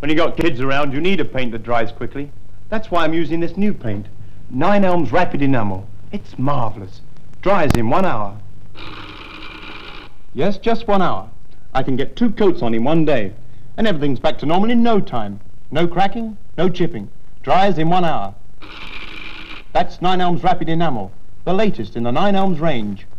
When you got kids around, you need a paint that dries quickly. That's why I'm using this new paint, 9 Elms Rapid Enamel. It's marvellous. Dries in 1 hour. Yes, just 1 hour. I can get 2 coats on in 1 day, and everything's back to normal in no time. No cracking, no chipping. Dries in 1 hour. That's 9 Elms Rapid Enamel, the latest in the 9 Elms range.